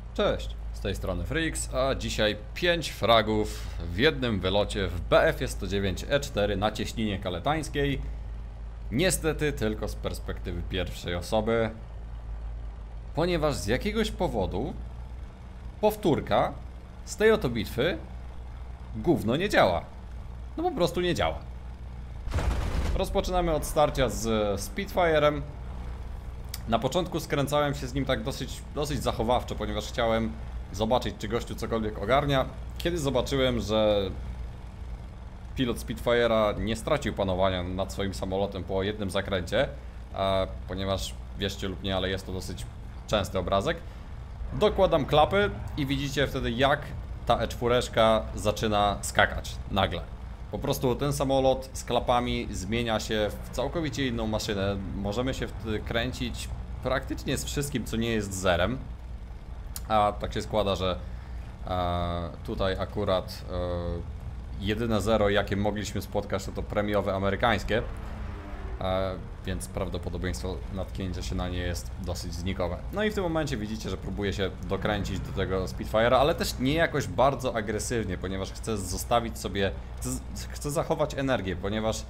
Cześć, z tej strony Freaks, a dzisiaj 5 fragów w jednym wylocie w BF-109E4 na cieśninie kaletańskiej. Niestety tylko z perspektywy pierwszej osoby, ponieważ z jakiegoś powodu powtórka z tej oto bitwy gówno nie działa. No po prostu nie działa. Rozpoczynamy od starcia z Spitfire'em. Na początku skręcałem się z nim tak dosyć zachowawczo, ponieważ chciałem zobaczyć, czy gościu cokolwiek ogarnia. Kiedy zobaczyłem, że pilot Spitfire'a nie stracił panowania nad swoim samolotem po jednym zakręcie, ponieważ wierzcie lub nie, ale jest to dosyć częsty obrazek, dokładam klapy i widzicie wtedy, jak ta E4 zaczyna skakać nagle. Po prostu ten samolot z klapami zmienia się w całkowicie inną maszynę. Możemy się wtedy kręcić praktycznie z wszystkim, co nie jest zerem. A tak się składa, że tutaj akurat jedyne zero, jakie mogliśmy spotkać, to premiowe amerykańskie. Więc prawdopodobieństwo natknięcia się na nie jest dosyć znikowe. No i w tym momencie widzicie, że próbuję się dokręcić do tego Spitfire'a, ale też nie jakoś bardzo agresywnie, ponieważ chcę zostawić sobie, chcę zachować energię, ponieważ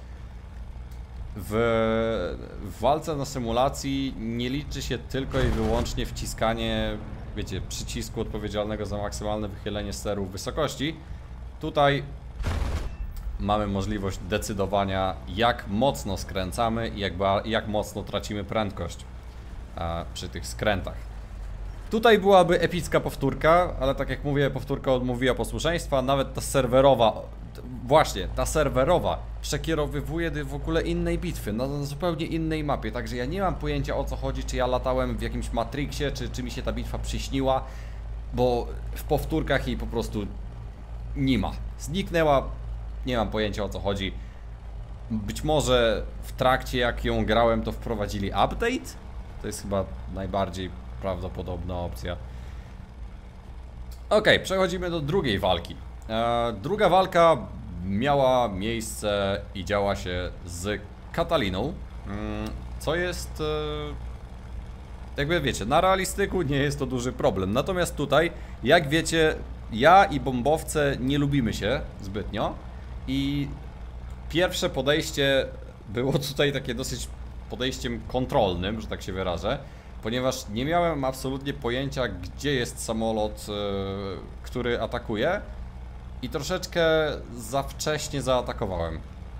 w walce na symulacji nie liczy się tylko i wyłącznie wciskanie, wiecie, przycisku odpowiedzialnego za maksymalne wychylenie steru w wysokości. Tutaj mamy możliwość decydowania, jak mocno skręcamy i jak mocno tracimy prędkość przy tych skrętach. Tutaj byłaby epicka powtórka, ale tak jak mówię, powtórka odmówiła posłuszeństwa. Nawet ta serwerowa, właśnie ta serwerowa przekierowywuje do w ogóle innej bitwy, na zupełnie innej mapie. Także ja nie mam pojęcia, o co chodzi, czy ja latałem w jakimś Matrixie, czy mi się ta bitwa przyśniła, bo w powtórkach jej po prostu nie ma. Zniknęła. Nie mam pojęcia, o co chodzi. Być może w trakcie, jak ją grałem, to wprowadzili update? To jest chyba najbardziej prawdopodobna opcja. Ok, przechodzimy do drugiej walki. Druga walka miała miejsce i działa się z Kataliną, co jest, jakby wiecie, na realistyku nie jest to duży problem. Natomiast tutaj, jak wiecie, ja i bombowce nie lubimy się zbytnio. I pierwsze podejście było tutaj takie dosyć podejściem kontrolnym, że tak się wyrażę, ponieważ nie miałem absolutnie pojęcia, gdzie jest samolot, który atakuje, i troszeczkę za wcześnie zaatakowałem.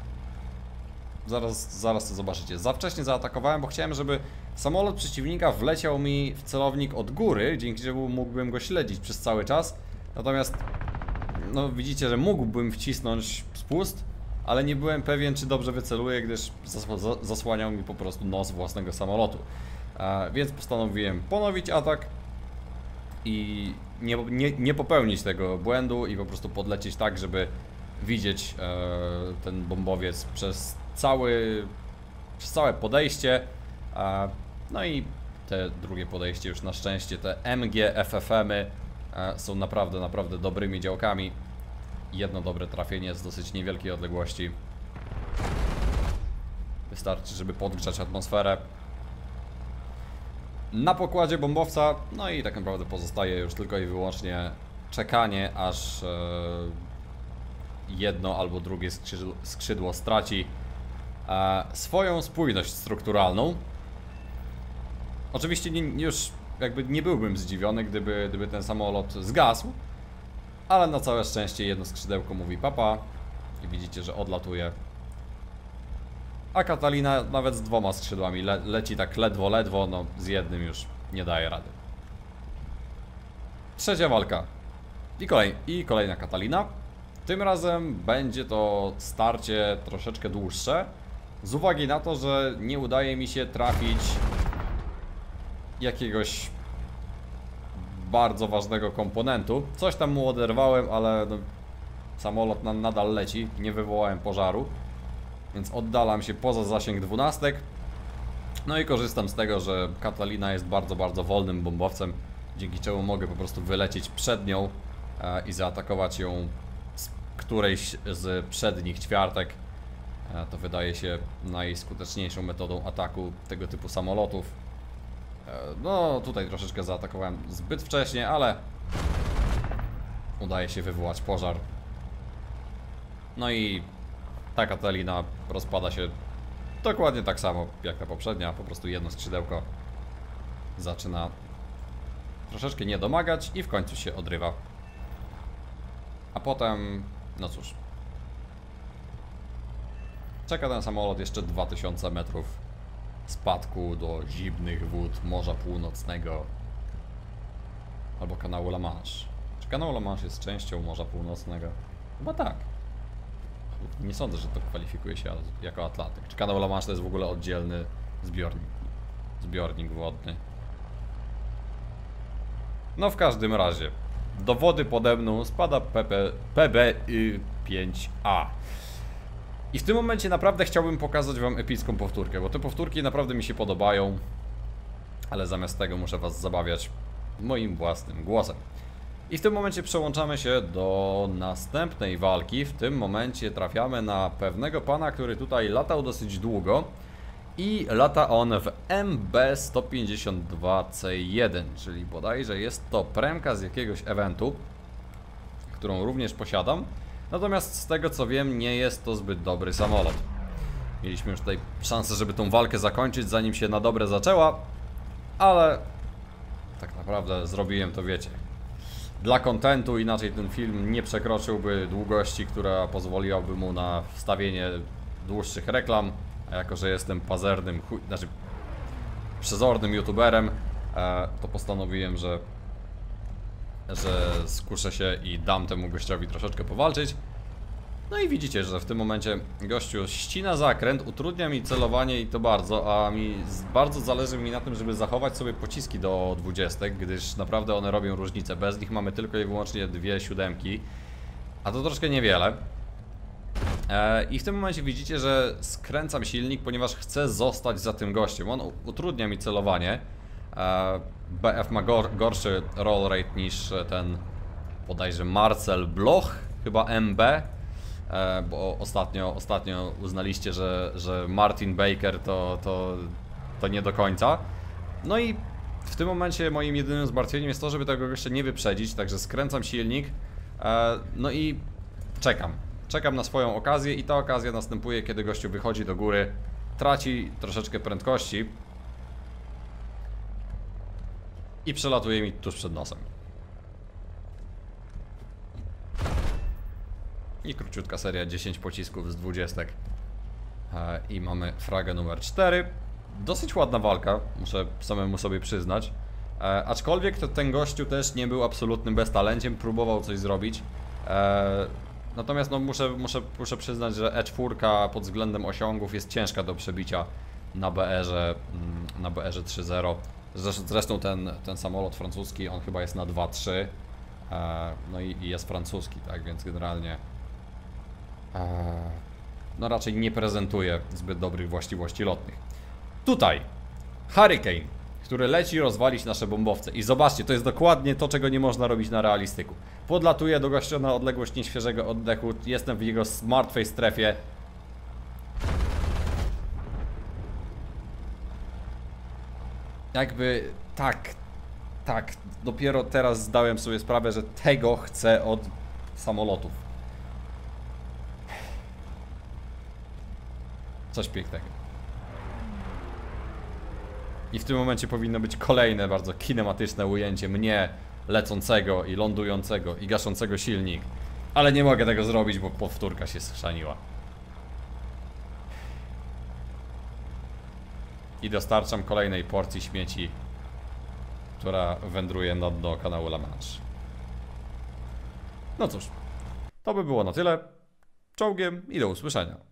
Zaraz to zobaczycie. Za wcześnie zaatakowałem, bo chciałem, żeby samolot przeciwnika wleciał mi w celownik od góry, dzięki czemu mógłbym go śledzić przez cały czas. Natomiast no widzicie, że mógłbym wcisnąć spust, ale nie byłem pewien, czy dobrze wyceluję, gdyż zasłaniał mi po prostu nos własnego samolotu. Więc postanowiłem ponowić atak i nie popełnić tego błędu i po prostu podlecieć tak, żeby widzieć ten bombowiec przez całe podejście. No i te drugie podejście już na szczęście, te MG FFM-y są naprawdę dobrymi działkami. Jedno dobre trafienie z dosyć niewielkiej odległości wystarczy, żeby podgrzać atmosferę. Na pokładzie bombowca, no i tak naprawdę pozostaje już tylko i wyłącznie czekanie, aż jedno albo drugie skrzydło straci swoją spójność strukturalną. Oczywiście już jakby nie byłbym zdziwiony, gdyby ten samolot zgasł, ale na całe szczęście jedno skrzydełko mówi papa i widzicie, że odlatuje. A Katalina nawet z dwoma skrzydłami leci tak ledwo, no z jednym już nie daje rady. Trzecia walka i kolejna Katalina. Tym razem będzie to starcie troszeczkę dłuższe, z uwagi na to, że nie udaje mi się trafić jakiegoś bardzo ważnego komponentu. Coś tam mu oderwałem, ale no, samolot nadal leci, nie wywołałem pożaru, więc oddalam się poza zasięg dwunastek. No i korzystam z tego, że Katalina jest bardzo wolnym bombowcem, dzięki czemu mogę po prostu wylecieć przed nią i zaatakować ją z którejś z przednich ćwiartek. To wydaje się najskuteczniejszą metodą ataku tego typu samolotów. No tutaj troszeczkę zaatakowałem zbyt wcześnie, ale udaje się wywołać pożar. No i ta Catalina rozpada się dokładnie tak samo jak ta poprzednia, po prostu jedno skrzydełko zaczyna troszeczkę nie domagać i w końcu się odrywa. A potem, no cóż, czeka ten samolot jeszcze 2000 metrów spadku do zimnych wód Morza Północnego albo kanału La Manche. Czy kanał La Manche jest częścią Morza Północnego? Chyba tak. Nie sądzę, że to kwalifikuje się jako Atlantyk. Czy kanał La Manche to jest w ogóle oddzielny zbiornik wodny? No w każdym razie do wody pode mną spada PB5A. I w tym momencie naprawdę chciałbym pokazać wam epicką powtórkę, bo te powtórki naprawdę mi się podobają. Ale zamiast tego muszę was zabawiać moim własnym głosem. I w tym momencie przełączamy się do następnej walki. W tym momencie trafiamy na pewnego pana, który tutaj latał dosyć długo. I lata on w MB-152C1, czyli bodajże jest to premka z jakiegoś eventu, którą również posiadam. Natomiast z tego co wiem, nie jest to zbyt dobry samolot. Mieliśmy już tutaj szansę, żeby tą walkę zakończyć, zanim się na dobre zaczęła, ale tak naprawdę zrobiłem to, wiecie, dla kontentu, inaczej ten film nie przekroczyłby długości, która pozwoliłaby mu na wstawienie dłuższych reklam. A jako że jestem pazernym, przezornym youtuberem, to postanowiłem, że skuszę się i dam temu gościowi troszeczkę powalczyć. No i widzicie, że w tym momencie gościu ścina zakręt, utrudnia mi celowanie i to bardzo, a mi bardzo zależy mi na tym, żeby zachować sobie pociski do 20, gdyż naprawdę one robią różnicę. Bez nich mamy tylko i wyłącznie 2 siódemki, a to troszkę niewiele. I w tym momencie widzicie, że skręcam silnik, ponieważ chcę zostać za tym gościem. On utrudnia mi celowanie. BF ma gorszy roll rate niż ten bodajże Marcel Bloch, chyba MB. Bo ostatnio uznaliście, że Martin Baker to nie do końca. No i w tym momencie moim jedynym zmartwieniem jest to, żeby tego gościa nie wyprzedzić, także skręcam silnik. No i czekam na swoją okazję i ta okazja następuje, kiedy gościu wychodzi do góry, traci troszeczkę prędkości i przelatuje mi tuż przed nosem. I króciutka seria, 10 pocisków z 20. I mamy fragę numer 4. Dosyć ładna walka, muszę samemu sobie przyznać. Aczkolwiek ten gościu też nie był absolutnym beztalenciem, próbował coś zrobić. Natomiast no, muszę przyznać, że E4 pod względem osiągów jest ciężka do przebicia na BR-ze 3.0. Zresztą ten samolot francuski, on chyba jest na 2.3. No i jest francuski, tak więc generalnie no raczej nie prezentuje zbyt dobrych właściwości lotnych. Tutaj Hurricane, który leci rozwalić nasze bombowce. I zobaczcie, to jest dokładnie to, czego nie można robić na realistyku. Podlatuję do gościa na odległość nieświeżego oddechu, jestem w jego martwej strefie. Jakby tak, dopiero teraz zdałem sobie sprawę, że tego chcę od samolotów. Coś pięknego. I w tym momencie powinno być kolejne bardzo kinematyczne ujęcie mnie lecącego i lądującego i gaszącego silnik. Ale nie mogę tego zrobić, bo powtórka się schrzaniła. I dostarczam kolejnej porcji śmieci, która wędruje na dno kanału La Manche. No cóż, to by było na tyle. Czołgiem i do usłyszenia.